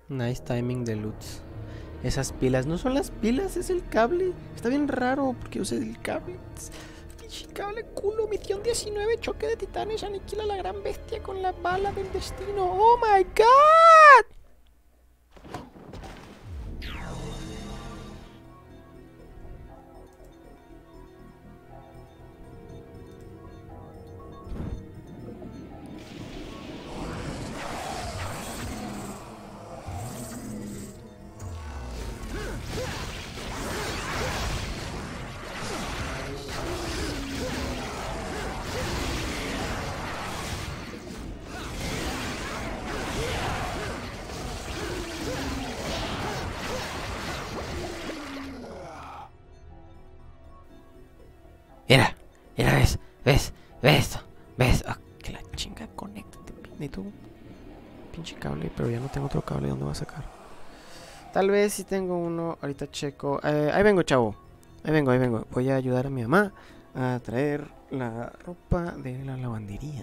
Nice timing de Lutz. Esas pilas, no son las pilas, es el cable. Está bien raro porque usé el cable. Pinche cable culo, misión 19, choque de titanes, aniquila a la gran bestia con la bala del destino. ¡Oh my god! Mira, mira, ves. Ah, que la chinga, conéctate. Necesito un pinche cable, pero ya no tengo otro cable. ¿Dónde va a sacar? Tal vez si tengo uno, ahorita checo. Ahí vengo, chavo. Ahí vengo. Voy a ayudar a mi mamá a traer la ropa de la lavandería.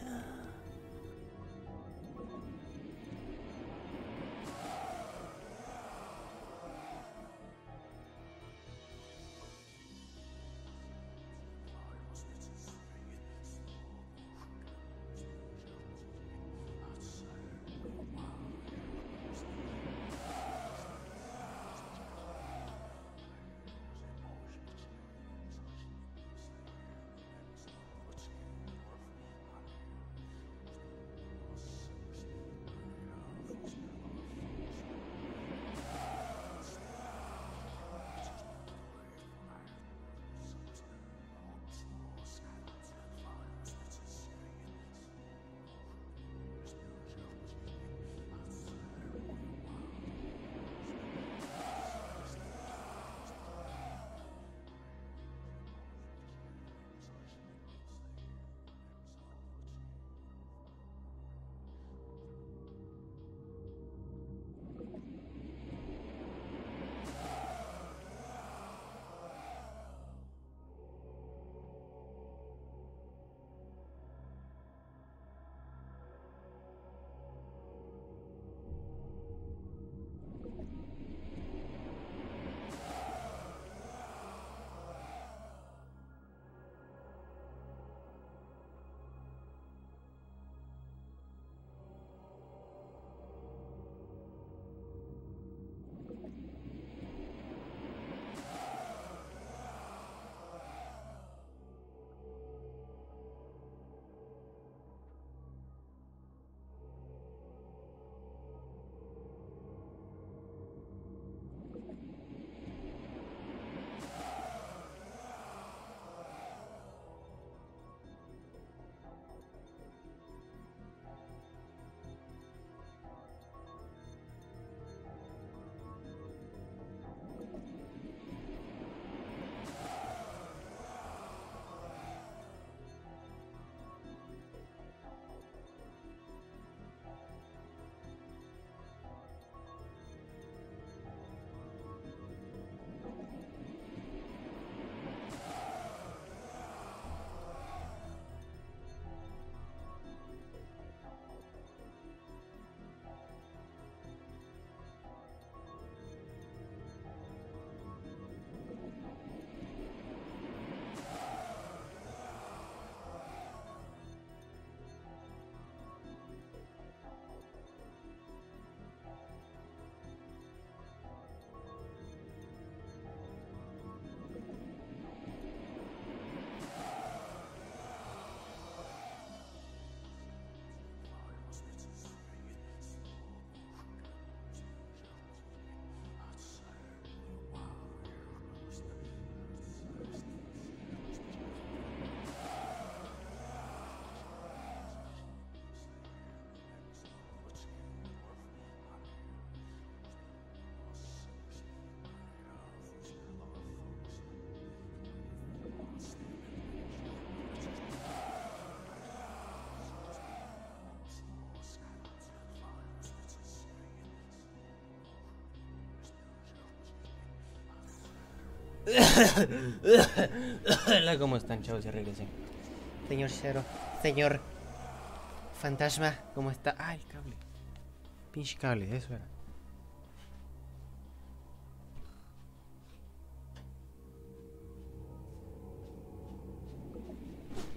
Hola, ¿cómo están, chavos? Ya regresé. Señor Cero, señor Fantasma, ¿cómo está? Ah, el cable. Pinche cable, eso era.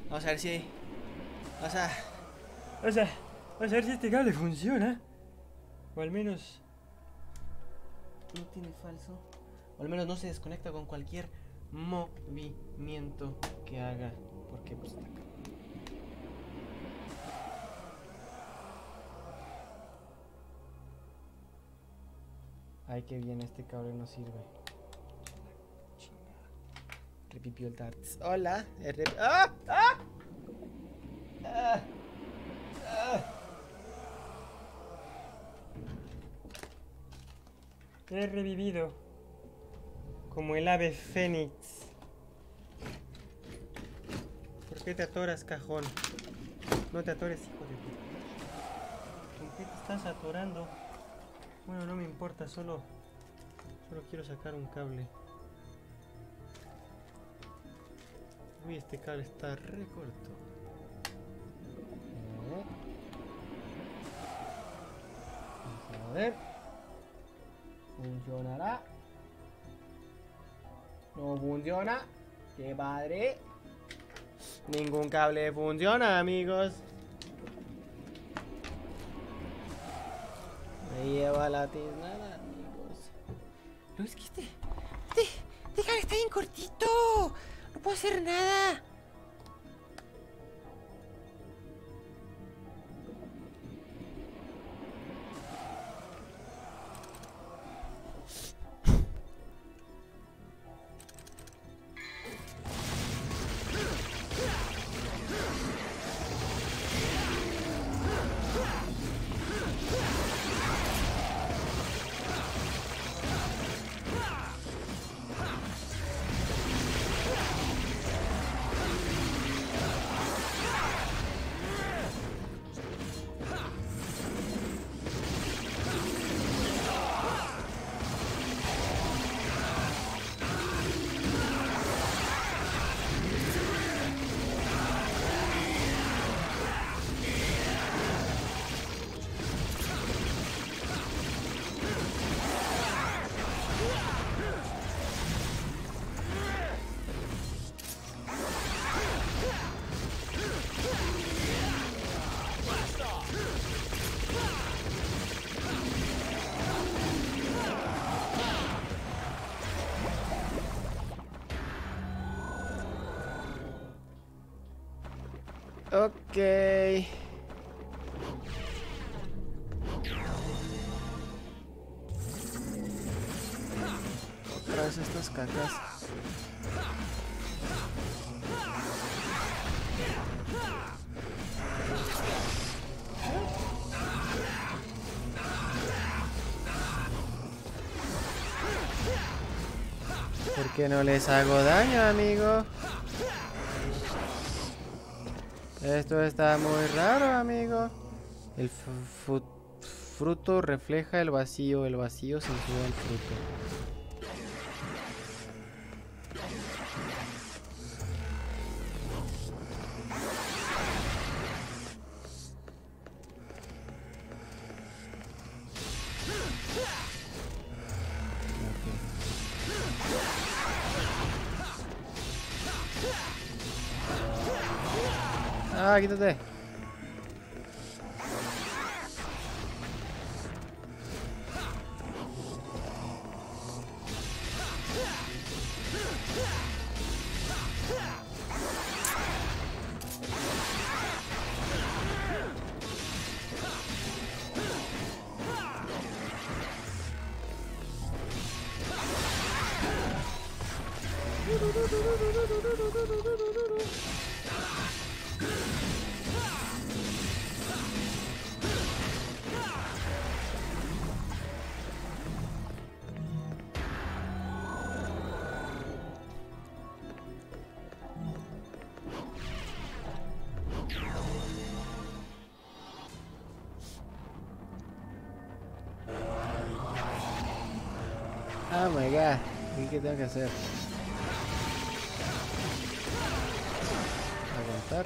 Vamos a ver si... Vamos a ver si este cable funciona. O al menos... No tiene falso. O al menos no se desconecta con cualquier movimiento que haga. Porque pues está acá. Ay, qué bien, este cable no sirve. Repipió el Darts. Hola. ¡Ah! ¡Ah! ¡Ah! ¡Ah! He revivido. Como el ave fénix. ¿Por qué te atoras, cajón? No te atores, hijo de puta. ¿Con qué te estás atorando? Bueno, no me importa, solo quiero sacar un cable. Uy, este cable está re corto. Vamos a ver. ¿Funcionará? No funciona. ¡Qué padre! Ningún cable funciona, amigos. Me lleva la tiznada, amigos. No, es que este cable está bien cortito. No puedo hacer nada. Ok. Otra vez estas cacas. ¿Por qué no les hago daño, amigo? Esto está muy raro, amigo. El fruto refleja el vacío censura el fruto. Ah, quítate. Oh my god, ¿qué tengo que hacer? Aguantar.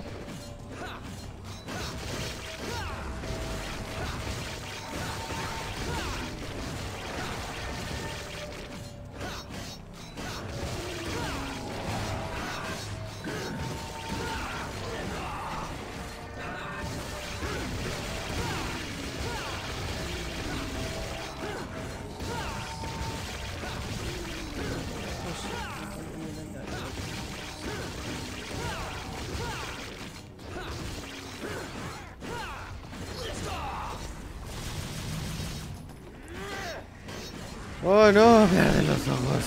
Oh no, me arden los ojos.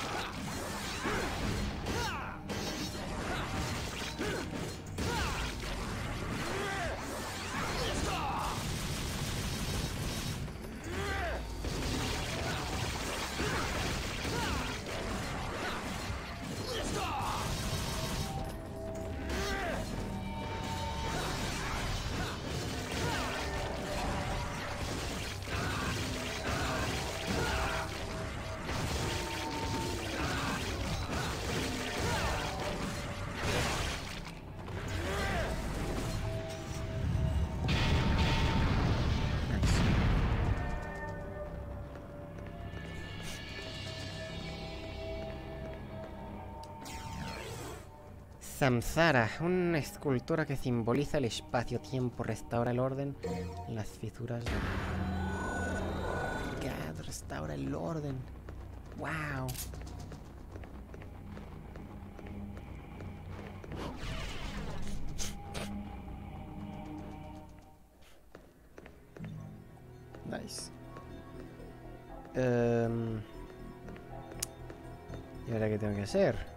Samsara, una escultura que simboliza el espacio-tiempo, restaura el orden en las fisuras. God, restaura el orden. Wow. Nice. ¿Y ahora qué tengo que hacer?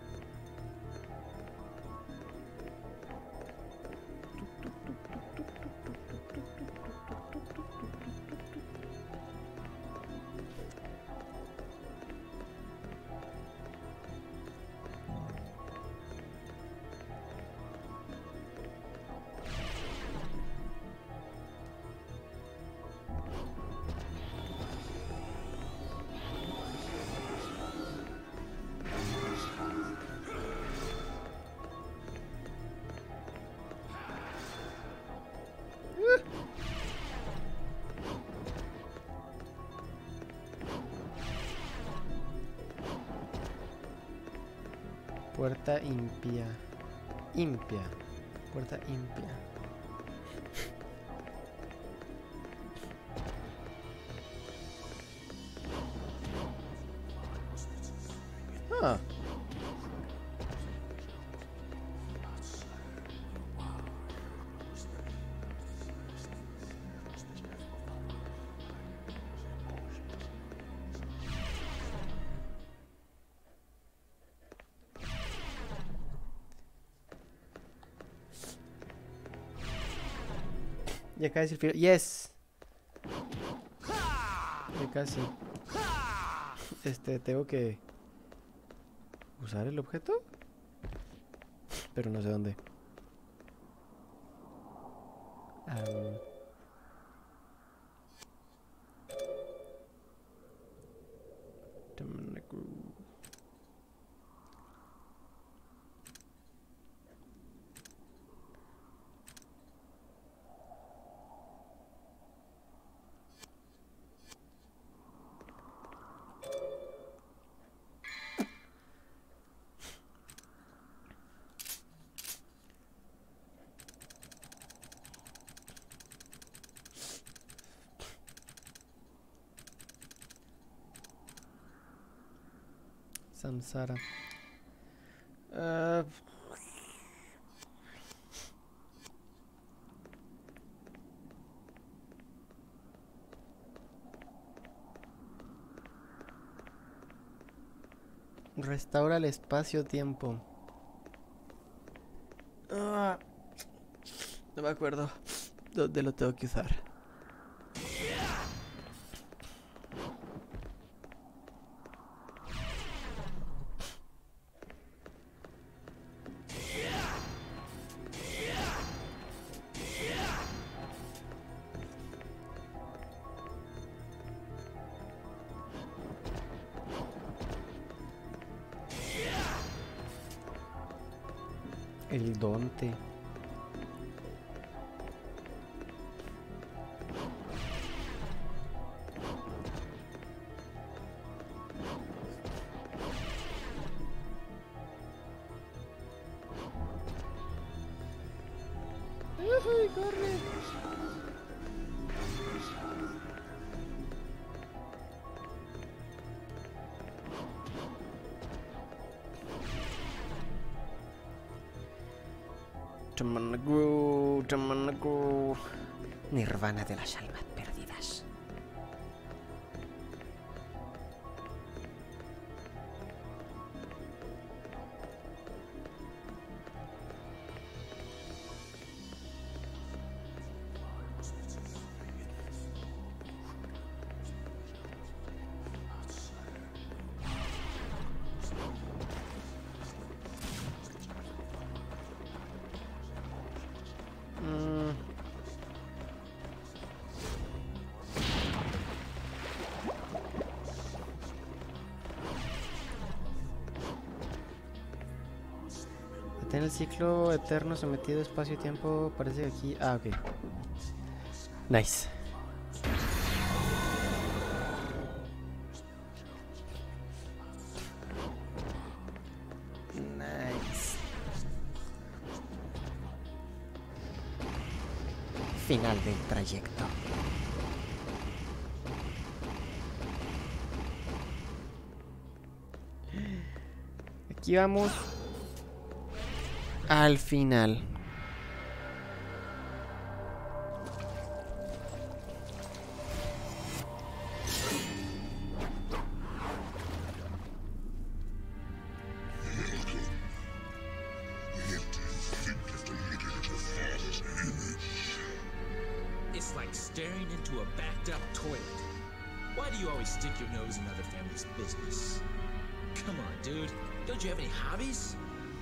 Puerta impia. Impia. Puerta impia. Ah. Ya casi el final. Yes. Ya casi. Tengo que usar el objeto, pero no sé dónde. Samsara. Restaura el espacio-tiempo. No me acuerdo dónde lo tengo que usar. El Dante. ¡Ay, corre! Tamanagru. Nirvana de las almas perdidas. en el ciclo eterno sometido espacio y tiempo. Parece que aquí... Ah, ok. Nice. Nice. Final del trayecto. Aquí vamos al final. It's like staring into a backed up toilet. Why do you always stick your nose in other families' business? Come on, dude. Don't you have any hobbies?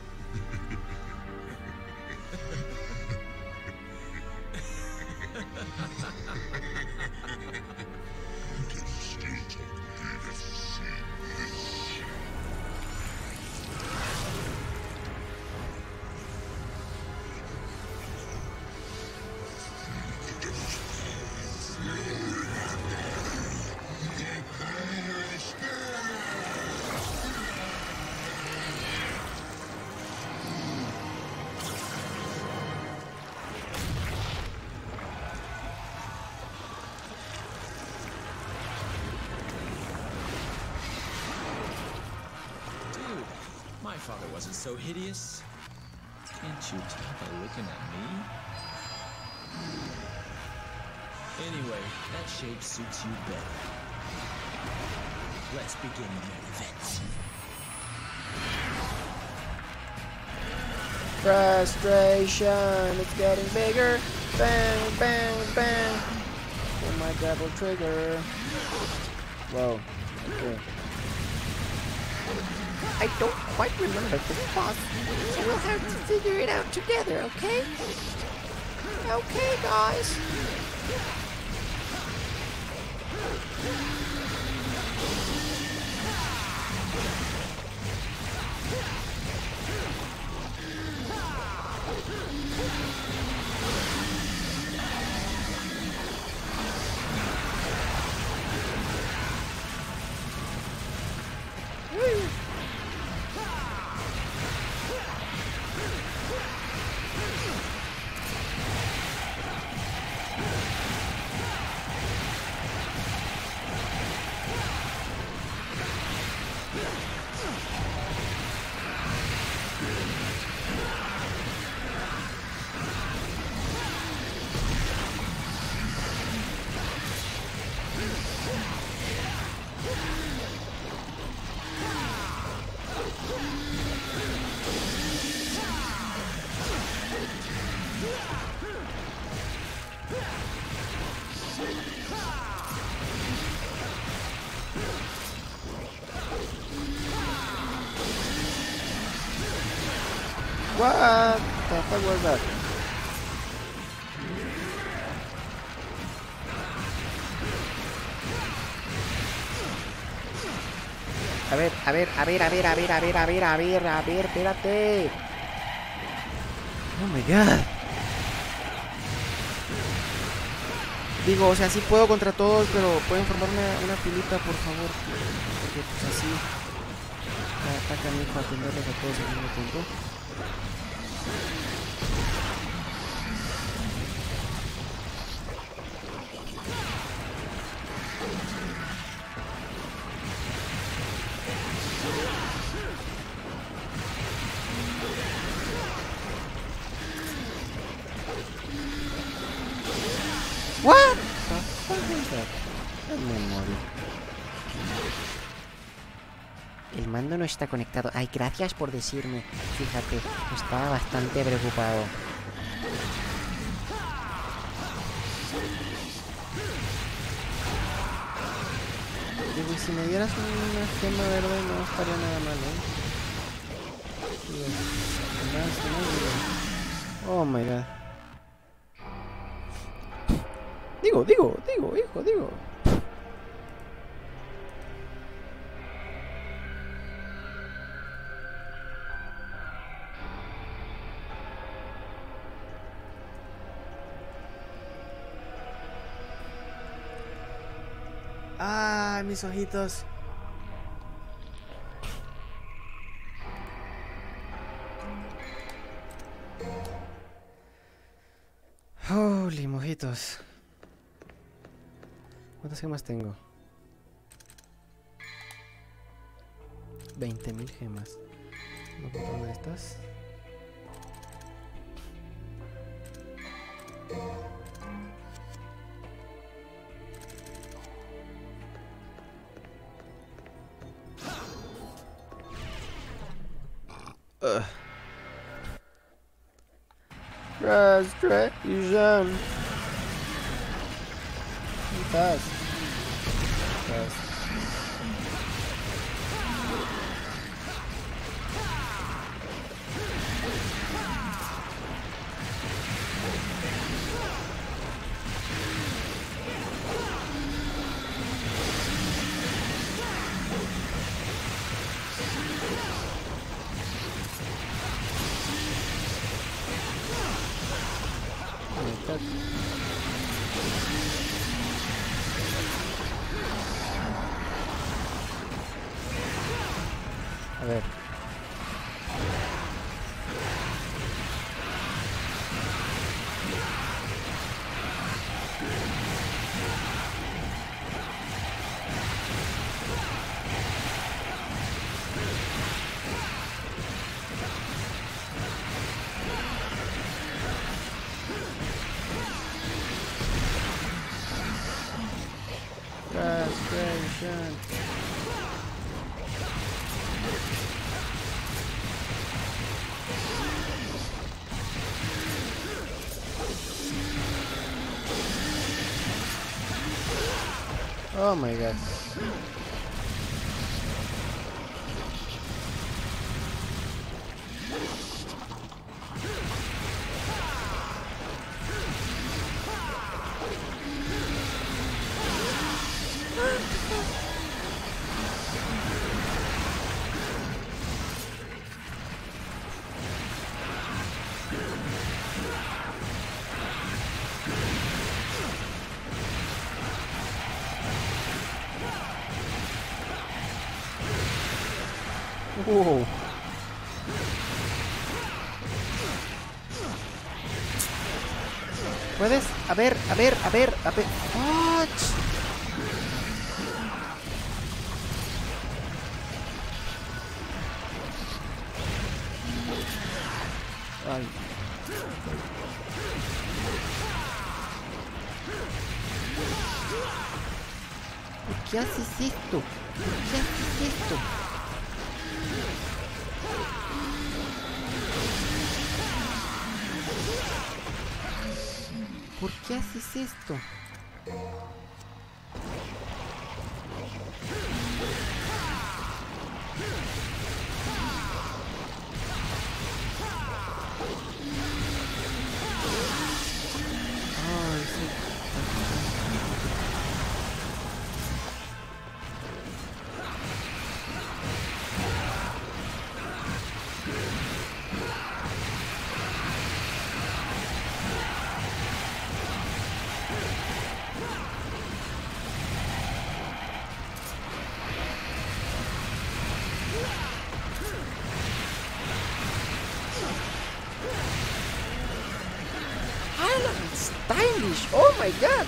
My father wasn't so hideous. Can't you tell by looking at me? Anyway, that shape suits you better. Let's begin the events. Frustration, it's getting bigger. Bang, bang, bang. Oh my double trigger. Whoa. Okay. I don't quite remember the boss, so we'll have to figure it out together, okay? Okay, guys. What the fuck was that? A ver, espérate. Oh my god. Digo, o sea, sí puedo contra todos, pero pueden formar una filita, por favor. Porque pues así atacan y para atenderlos a todos al mismo tiempo. What the fuck is that? El memoria. El mando no está conectado. Ay, gracias por decirme. Fíjate, estaba bastante preocupado. Digo, y si me dieras una gema verde no estaría nada mal, ¿eh? Oh my god. Digo. Ah, mis ojitos. Holy mojitos. ¿Cuántas gemas tengo? 20.000 gemas. Voy a comprar una de estas. Frustration. ¿Estás? A ver. Frustration. Oh my god. Wow. ¿Puedes? A ver. ¡Ach! Ay. ¿Por qué haces esto? ¿Por qué haces esto? ¿Por qué haces esto? Ay, sí. Alan, stylish! Oh my god!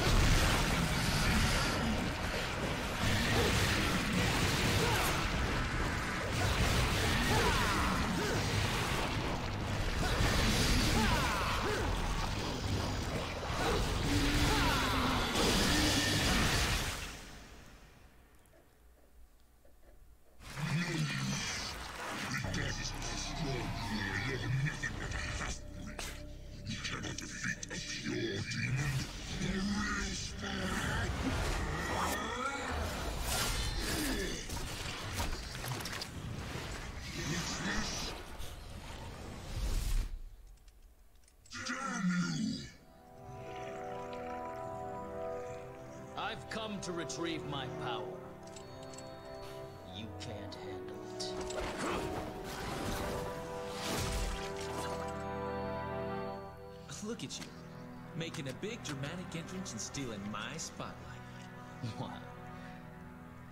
I've come to retrieve my power. You can't handle it. Look at you, making a big dramatic entrance and stealing my spotlight. Wow,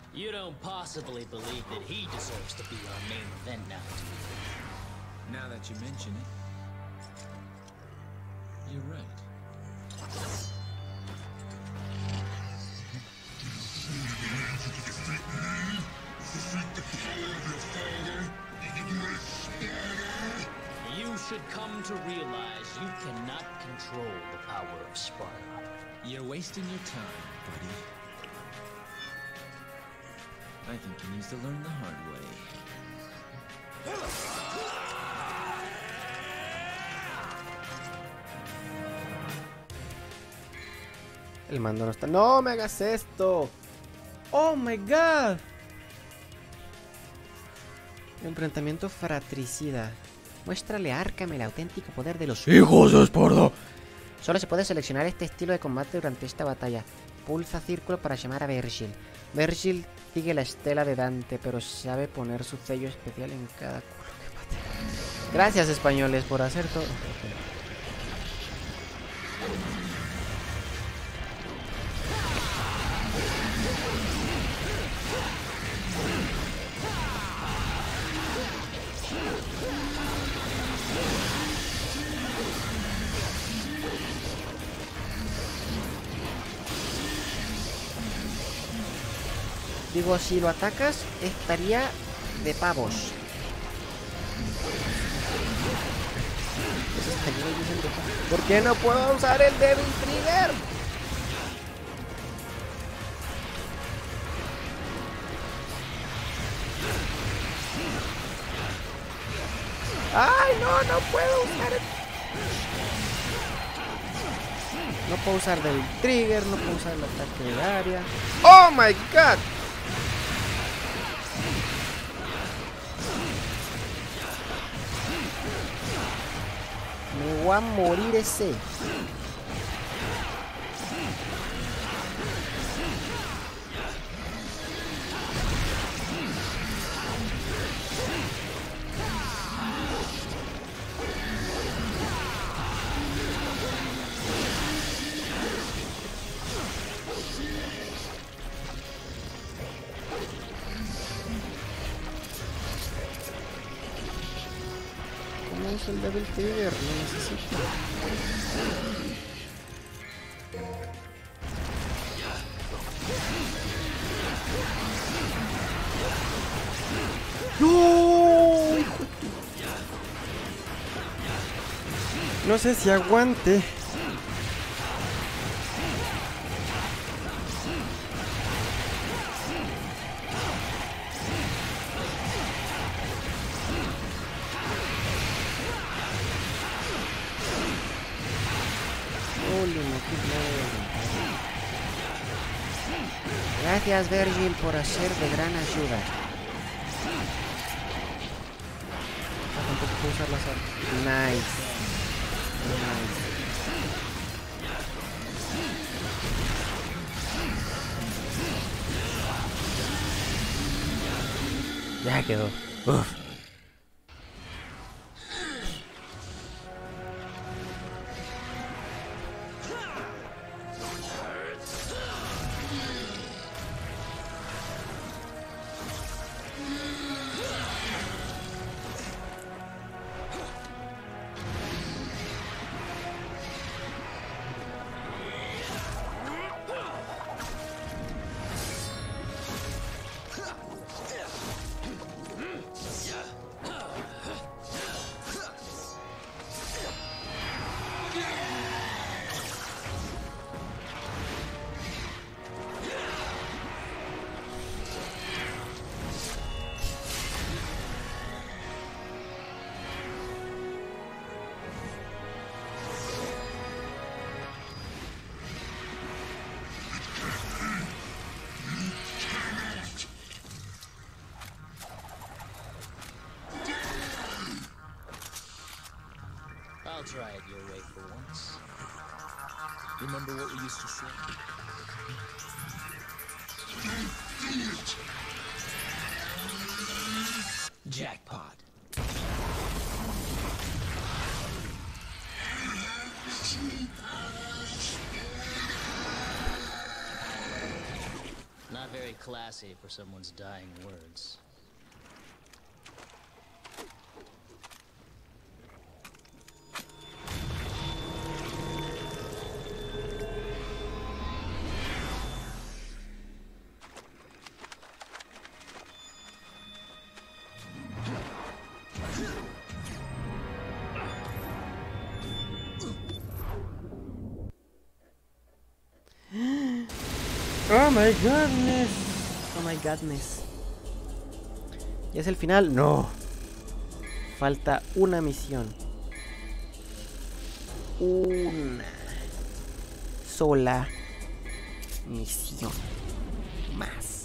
You don't possibly believe that he deserves to be our main event now, do you? Now that you mention it, you're right. You should come to realize you cannot control the power of Sparta. You're wasting your time, buddy. I think he needs to learn the hard way. El mando no está. ¡No me hagas esto! ¡Oh my god! Enfrentamiento fratricida. Muéstrale a Arkham el auténtico poder de los hijos de Esparta. Solo se puede seleccionar este estilo de combate durante esta batalla. Pulsa círculo para llamar a Vergil. Vergil sigue la estela de Dante, pero sabe poner su sello especial en cada culo que mate. Gracias, españoles, por hacer todo. Digo, si lo atacas, estaría de pavos. ¿Por qué no puedo usar el Devil Trigger? ¡Ay, no! No puedo usar el... No puedo usar Devil Trigger, no puedo usar el ataque de área. ¡Oh, my God! Me voy a morir ese. ¿Cómo uso el Devil Trigger? Lo necesito. ¡No! No sé si aguante. Gracias, Vergil, por ser de gran ayuda. Tampoco puedo usar las armas. Nice. Nice. Ya quedó. Uf. I'll try it your way for once. Remember what we used to say? Jackpot. Not very classy for someone's dying words. Oh my goodness. Oh my goodness. ¿Ya es el final? No. Falta una misión. Una sola misión más.